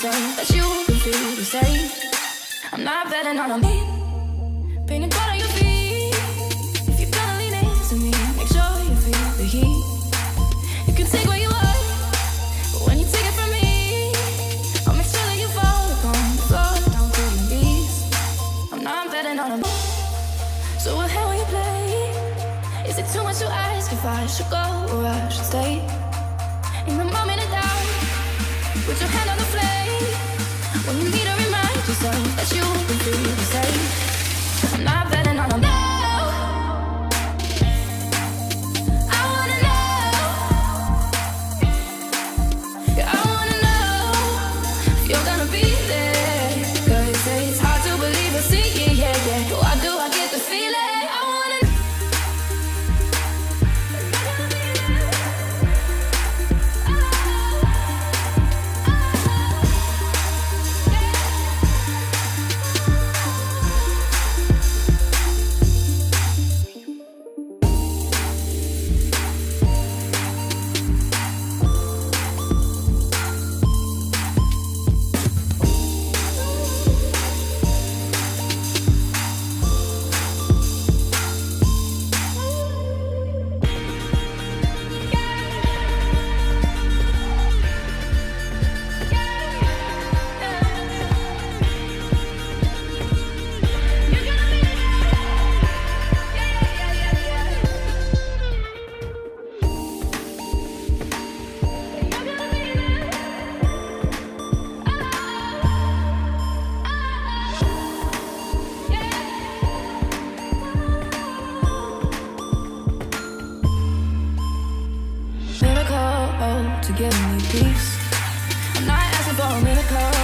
yourself that you can feel the same. I'm not betting on a me. Painted blood on your feet. If you're gonna lean into me, make sure you feel the heat. You can take what you want, but when you take it from me, I'll make sure that you fall upon the floor down to your knees. I'm not betting on a me. So what hell will you play? Is it too much to ask if I should go or I should stay? In the moment of doubt, put your hand on the flame. When you need to remind yourself that you can feel the same. I'm not betting on a no. I wanna know. Yeah, I wanna know if you're gonna be there. 'Cause it's hard to believe or see it, yeah, yeah. Why do I get the feeling? I wanna know. To give me peace. I'm not asking for a miracle.